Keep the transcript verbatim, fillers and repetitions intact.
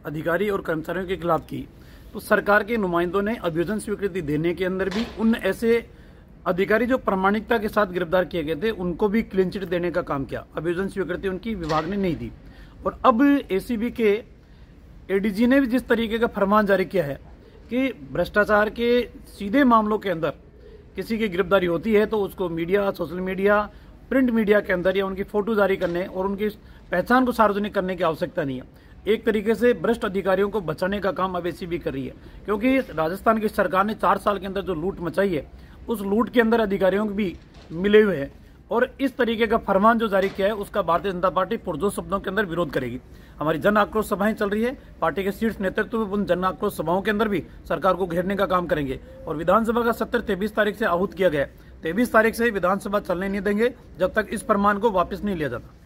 अधिकारी और कर्मचारियों के खिलाफ की, तो सरकार के नुमाइंदों ने अभियोजन स्वीकृति देने के अंदर भी उन ऐसे अधिकारी जो प्रामाणिकता के साथ गिरफ्तार किए गए थे उनको भी क्लीन चिट देने का काम किया। अभियोजन स्वीकृति उनकी विभाग ने नहीं दी। और अब एसीबी के एडीजी ने भी जिस तरीके का फरमान जारी किया है कि भ्रष्टाचार के सीधे मामलों के अंदर किसी की गिरफ्तारी होती है तो उसको media, social media, print media के अंदर या उनकी फोटो जारी करने और उनकी पहचान को सार्वजनिक करने की आवश्यकता नहीं है। एक तरीके से भ्रष्ट अधिकारियों को बचाने का काम अब एसीबी कर रही है, क्योंकि राजस्थान की सरकार ने चार साल के अंदर जो लूट मचाई है उस लूट के अंदर अधिकारियों को भी मिले हुए हैं। और इस तरीके का फरमान जो जारी किया है उसका भारतीय जनता पार्टी पुरजोर शब्दों के अंदर विरोध करेगी। हमारी जन आक्रोश सभाएं चल रही है, पार्टी के शीर्ष नेतृत्व उन जन आक्रोश सभाओं के अंदर भी सरकार को घेरने का काम करेंगे। और विधानसभा का सत्र तेईस तारीख से आहूत किया गया है, तेईस तारीख से विधानसभा चलने नहीं देंगे जब तक इस फरमान को वापस नहीं लिया जाता।